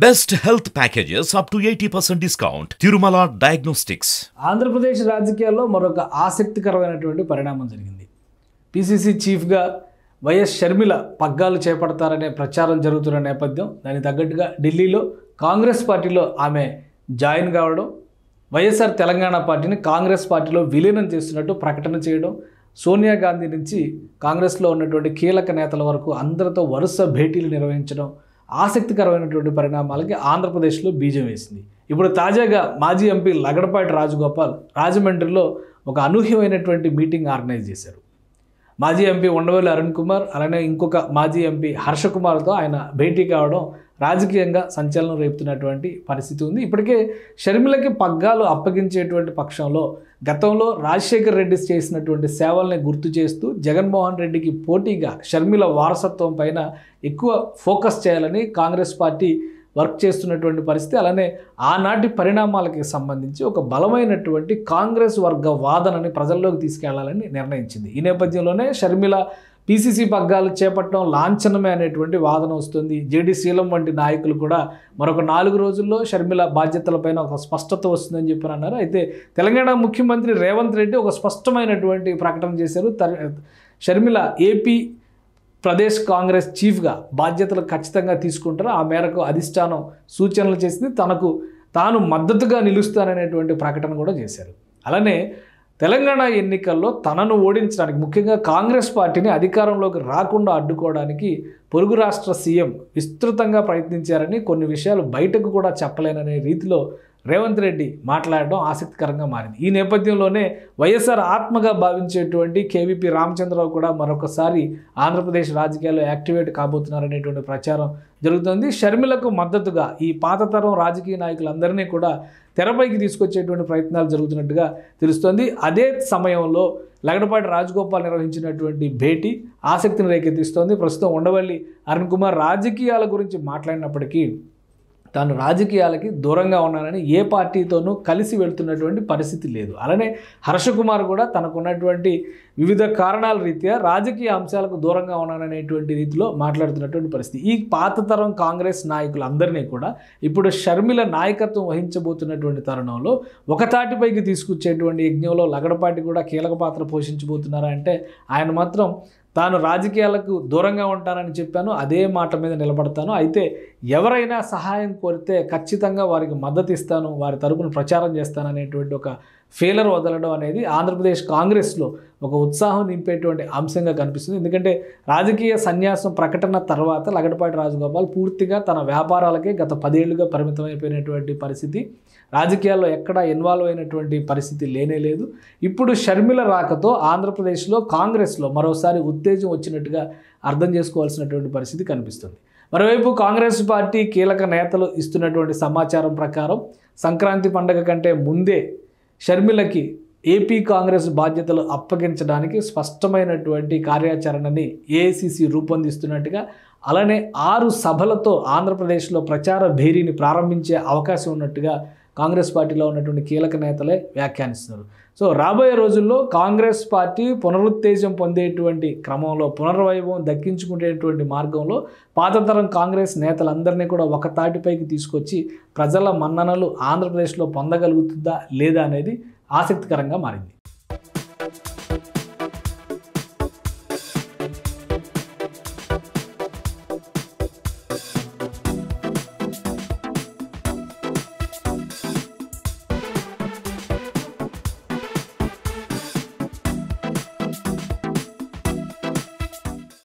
Best health packages up to 80% discount. Tirumala Diagnostics. Andhra Pradesh రాజకీయాల్లో మరొక ఆసక్తికరమైనటువంటి పరిణామం జరిగింది. పిసిసి చీఫ్గా వైఎస్ షర్మిల పగ్గాలు చేపడతారనే ప్రచారం జరుగుతున్న నేపథ్యం, దానికి తగ్గట్టుగా ఢిల్లీలో కాంగ్రెస్ పార్టీలో ఆమె జాయిన్ కావడం, వైఎస్ఆర్ తెలంగాణ పార్టీని కాంగ్రెస్ పార్టీలో విలీనం చేస్తున్నట్టు ప్రకటన చేయడం, సోనియా గాంధీ నుంచి కాంగ్రెస్లో ఉన్నటువంటి కీలక నేతల వరకు అందరితో వరుస భేటీలు నిర్వహించడం ఆసక్తికరమైనటువంటి పరిణామాలకి ఆంధ్రప్రదేశ్లో బీజం వేసింది. ఇప్పుడు తాజాగా మాజీ ఎంపీ లగడపాటి రాజగోపాల్ రాజమండ్రిలో ఒక అనూహ్యమైనటువంటి మీటింగ్ ఆర్గనైజ్ చేశారు. మాజీ ఎంపీ ఉండవల్లి అరుణ్ కుమార్, అలానే ఇంకొక మాజీ ఎంపీ హర్ష కుమార్తో ఆయన భేటీ కావడం రాజకీయంగా సంచలనం రేపుతున్నటువంటి పరిస్థితి ఉంది. ఇప్పటికే షర్మిలకి పగ్గాలు అప్పగించేటువంటి పక్షంలో గతంలో రాజశేఖర్ రెడ్డి చేసినటువంటి సేవల్ని గుర్తు చేస్తూ జగన్మోహన్ రెడ్డికి పోటీగా షర్మిల వారసత్వం పైన ఎక్కువ ఫోకస్ చేయాలని కాంగ్రెస్ పార్టీ వర్క్ చేస్తున్నటువంటి పరిస్థితి. అలానే ఆనాటి పరిణామాలకి సంబంధించి ఒక బలమైనటువంటి కాంగ్రెస్ వర్గ వాదనని ప్రజల్లోకి తీసుకెళ్లాలని నిర్ణయించింది. ఈ నేపథ్యంలోనే షర్మిల పిసిసి పగ్గాలు చేపట్టడం లాంఛనమే అనేటువంటి వాదన వస్తుంది. జేడి శీలం వంటి నాయకులు కూడా మరొక 4 రోజుల్లో షర్మిల బాధ్యతలపైన ఒక స్పష్టత వస్తుందని చెప్పి అన్నారు. అయితే తెలంగాణ ముఖ్యమంత్రి రేవంత్ రెడ్డి ఒక స్పష్టమైనటువంటి ప్రకటన చేశారు. షర్మిల ఏపీ ప్రదేశ్ కాంగ్రెస్ చీఫ్గా బాధ్యతలు ఖచ్చితంగా తీసుకుంటారు. ఆ మేరకు అధిష్టానం సూచనలు చేసింది. తాను మద్దతుగా నిలుస్తాననేటువంటి ప్రకటన కూడా చేశారు. అలానే తెలంగాణ ఎన్నికల్లో తనను ఓడించడానికి, ముఖ్యంగా కాంగ్రెస్ పార్టీని అధికారంలోకి రాకుండా అడ్డుకోవడానికి పొరుగు రాష్ట్ర సీఎం విస్తృతంగా ప్రయత్నించారని, కొన్ని విషయాలు బయటకు కూడా చెప్పలేననే రీతిలో రేవంత్ రెడ్డి మాట్లాడడం ఆసక్తికరంగా మారింది. ఈ నేపథ్యంలోనే వైఎస్ఆర్ ఆత్మగా భావించేటువంటి కేవీపీ రామచంద్రరావు కూడా మరొకసారి ఆంధ్రప్రదేశ్ రాజకీయాల్లో యాక్టివేట్ కాబోతున్నారనేటువంటి ప్రచారం జరుగుతుంది. షర్మిలకు మద్దతుగా ఈ పాత తరం రాజకీయ నాయకులందరినీ కూడా తెరపైకి తీసుకొచ్చేటువంటి ప్రయత్నాలు జరుగుతున్నట్టుగా తెలుస్తోంది. అదే సమయంలో లగడపాటి రాజగోపాల్ నిర్వహించినటువంటి భేటీ ఆసక్తిని రేకెత్తిస్తోంది. ప్రస్తుతం ఉండవల్లి అరుణ్ కుమార్ రాజకీయాల గురించి మాట్లాడినప్పటికీ తాను రాజకీయాలకి దూరంగా ఉన్నానని, ఏ పార్టీతోనూ కలిసి వెళ్తున్నటువంటి పరిస్థితి లేదు. అలానే హర్ష కుమార్ కూడా తనకున్నటువంటి వివిధ కారణాల రీత్యా రాజకీయ అంశాలకు దూరంగా ఉన్నాననేటువంటి రీతిలో మాట్లాడుతున్నటువంటి పరిస్థితి. ఈ పాత తరం కాంగ్రెస్ నాయకులందరినీ కూడా ఇప్పుడు షర్మిల నాయకత్వం వహించబోతున్నటువంటి తరుణంలో ఒక తాటిపైకి తీసుకొచ్చేటువంటి యజ్ఞంలో లగడపాటి కూడా కీలక పాత్ర పోషించబోతున్నారా అంటే, ఆయన మాత్రం తాను రాజకీయాలకు దూరంగా ఉంటానని చెప్పాను, అదే మాట మీద నిలబడతాను, అయితే ఎవరైనా సహాయం కోరితే ఖచ్చితంగా వారికి మద్దతు ఇస్తాను, వారి తరపున ప్రచారం చేస్తాను అనేటువంటి ఒక ఫీలర్ వదలడం అనేది ఆంధ్రప్రదేశ్ కాంగ్రెస్లో ఒక ఉత్సాహం నింపేటువంటి అంశంగా కనిపిస్తుంది. ఎందుకంటే రాజకీయ సన్యాసం ప్రకటన తర్వాత లగడపాటి రాజగోపాల్ పూర్తిగా తన వ్యాపారాలకే గత 10 ఏళ్లుగా పరిమితమైపోయినటువంటి పరిస్థితి, రాజకీయాల్లో ఎక్కడా ఇన్వాల్వ్ అయినటువంటి పరిస్థితి లేనేలేదు. ఇప్పుడు షర్మిల రాకతో ఆంధ్రప్రదేశ్లో కాంగ్రెస్లో మరోసారి ఉత్తేజం వచ్చినట్టుగా అర్థం చేసుకోవాల్సినటువంటి పరిస్థితి కనిపిస్తుంది. మరోవైపు కాంగ్రెస్ పార్టీ కీలక నేతలు ఇస్తున్నటువంటి సమాచారం ప్రకారం సంక్రాంతి పండుగ కంటే ముందే షర్మిలకి ఏపీ కాంగ్రెస్ బాధ్యతలు అప్పగించడానికి స్పష్టమైనటువంటి కార్యాచరణని ఏఐసిసి రూపొందిస్తున్నట్టుగా, అలానే 6 సభలతో ఆంధ్రప్రదేశ్లో ప్రచార భేరీని ప్రారంభించే అవకాశం ఉన్నట్టుగా కాంగ్రెస్ పార్టీలో ఉన్నటువంటి కీలక నేతలే వ్యాఖ్యానిస్తున్నారు. సో రాబోయే రోజుల్లో కాంగ్రెస్ పార్టీ పునరుత్తేజం పొందేటువంటి క్రమంలో, పునర్వైభవం దక్కించుకునేటువంటి మార్గంలో పాతతరం కాంగ్రెస్ నేతలందరినీ కూడా ఒక తాటిపైకి తీసుకొచ్చి ప్రజల మన్ననలు ఆంధ్రప్రదేశ్లో పొందగలుగుతుందా లేదా అనేది ఆసక్తికరంగా మారింది.